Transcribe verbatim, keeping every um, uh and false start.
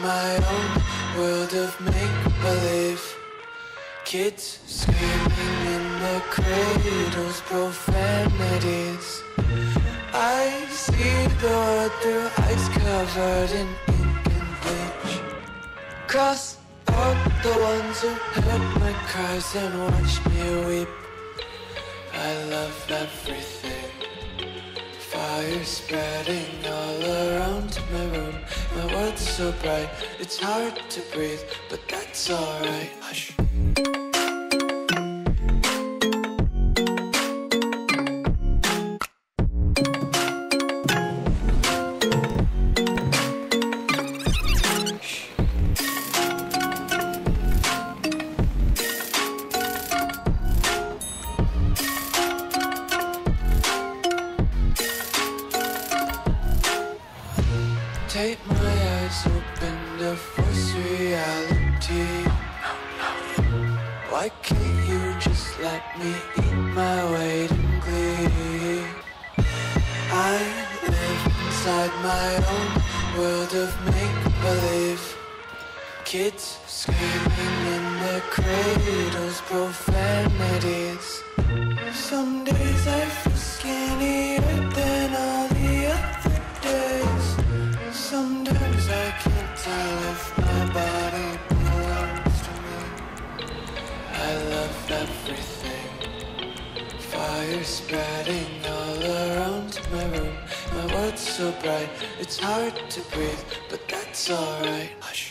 my own world of make-believe. Kids screaming in the cradles, profanities. I see the world through ice covered in ink and bleach. Cross out the ones who heard my cries and watched me weep. I love everything. Fire spreading all around my room. My world's so bright, it's hard to breathe, but that's alright. Hush. Take my eyes open to force reality. Why can't you just let me eat my weight in glee? I live inside my own world of make-believe. Kids screaming in the cradles, profanities. Some days I feel skinnier than all the other days. Sometimes I can't tell if my body belongs to me. I love everything. Fire spreading all around my room. My world's so bright, it's hard to breathe, but that's alright. Hush.